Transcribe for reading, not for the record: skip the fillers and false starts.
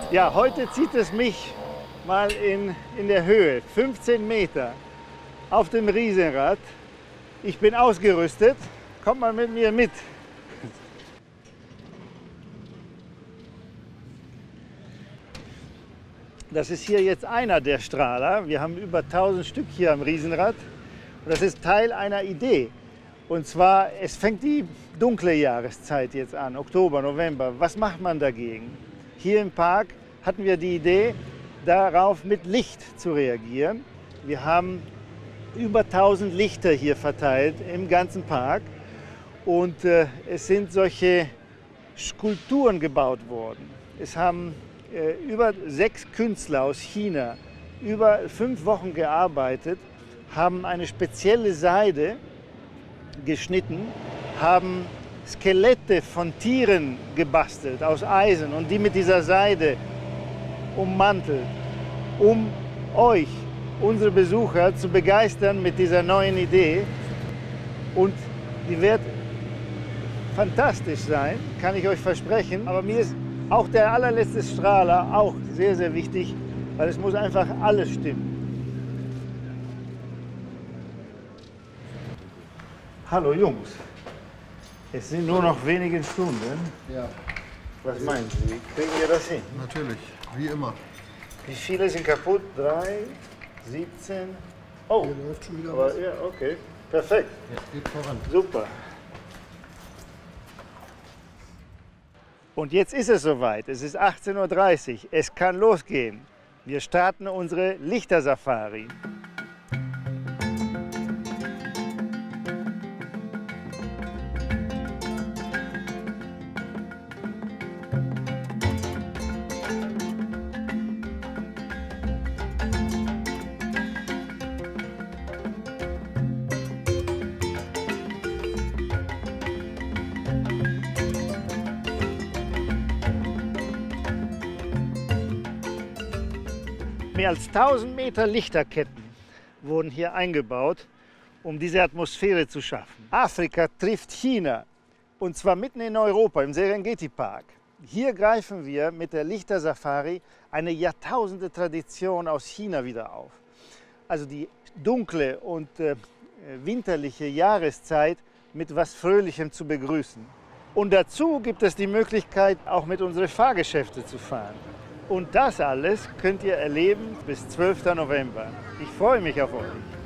Ja, heute zieht es mich mal in der Höhe, 15 Meter, auf dem Riesenrad. Ich bin ausgerüstet, kommt mal mit mir mit. Das ist hier jetzt einer der Strahler. Wir haben über 1000 Stück hier am Riesenrad. Und das ist Teil einer Idee. Und zwar, es fängt die dunkle Jahreszeit jetzt an, Oktober, November. Was macht man dagegen? Hier im Park hatten wir die Idee, darauf mit Licht zu reagieren. Wir haben über 1000 Lichter hier verteilt im ganzen Park. Und es sind solche Skulpturen gebaut worden. Es haben über 6 Künstler aus China über 5 Wochen gearbeitet, haben eine spezielle Seide geschnitten, haben Skelette von Tieren gebastelt aus Eisen und die mit dieser Seide ummantelt, um euch, unsere Besucher, zu begeistern mit dieser neuen Idee. Und die wird fantastisch sein, kann ich euch versprechen. Aber mir ist auch der allerletzte Strahler auch sehr, sehr wichtig, weil es muss einfach alles stimmen. Hallo Jungs, es sind nur noch wenige Stunden. Ja. Was meinen Sie, kriegen wir das hin? Natürlich, wie immer. Wie viele sind kaputt? 3, 17? Oh, Hier läuft schon wieder aber, was. ja, okay, perfekt, Ja, geht voran. super. Und jetzt ist es soweit, es ist 18:30 Uhr, es kann losgehen. Wir starten unsere Lichtersafari. Mehr als 1000 Meter Lichterketten wurden hier eingebaut, um diese Atmosphäre zu schaffen. Afrika trifft China, und zwar mitten in Europa, im Serengeti-Park. Hier greifen wir mit der Lichtersafari eine Jahrtausende-Tradition aus China wieder auf. Also die dunkle und winterliche Jahreszeit mit was Fröhlichem zu begrüßen. Und dazu gibt es die Möglichkeit, auch mit unseren Fahrgeschäften zu fahren. Und das alles könnt ihr erleben bis 12. November. Ich freue mich auf euch.